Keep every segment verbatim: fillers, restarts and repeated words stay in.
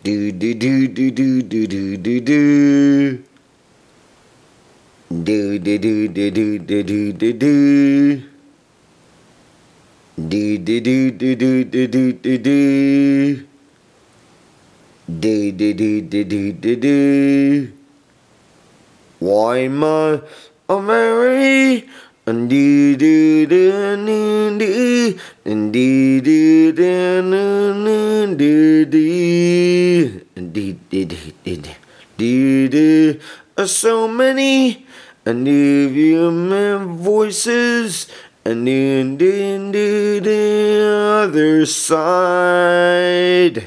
Do do do do do do do do do. Do do do do do do do do do. Do do do do do do do do do. Do do do do do do do. Why am I a Mary? And do do do do do and do do do do do do and do do do do do do. So many and do human voices and do do do the other side.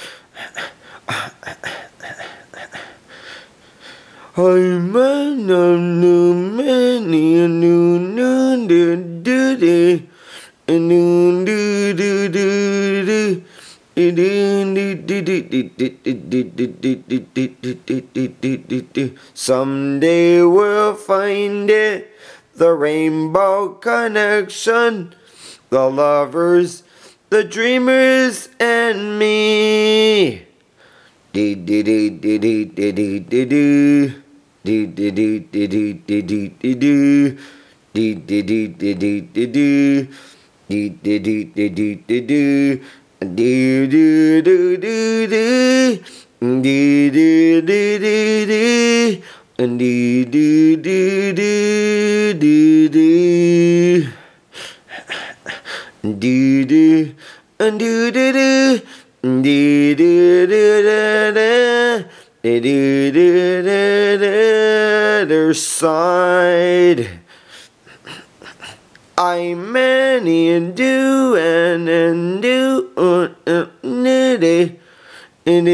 I'm a new many a new new do do do a new do do do do. Someday we'll find it, the rainbow connection, the lovers, the dreamers, and me. Do do do do do do do do do. Do do do do do do do do do. Do do do do do do do. Do do do do do do do. Do do do do do. Do do do do do. And do do do do do do. Do do and do do do. Do do do da da. Do do do da da. Other side. I'm many and do and and do and and and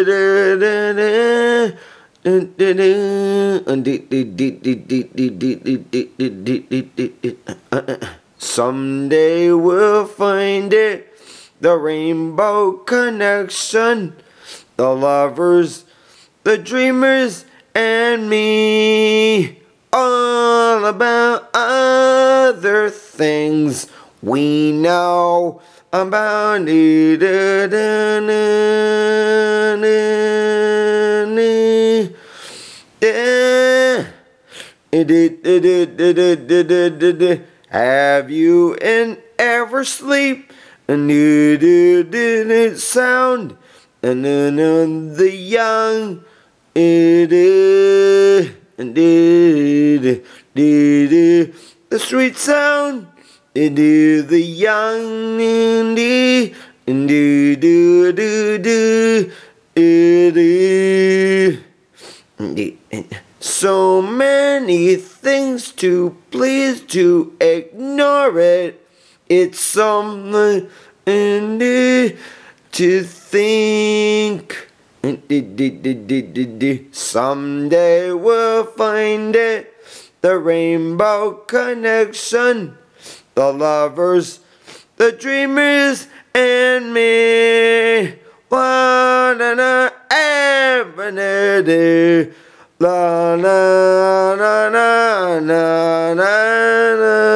someday we'll find it, the rainbow connection, the lovers, the dreamers, and me. All about other things we know about. Have you in ever sleep and did sound and then the young it is and did did the sweet sound it is the young and and do do do do it is so many things to please to ignore it. It's something to think. Someday we'll find it, the rainbow connection, the lovers, the dreamers, and me. What an avenue. La la la la la la la.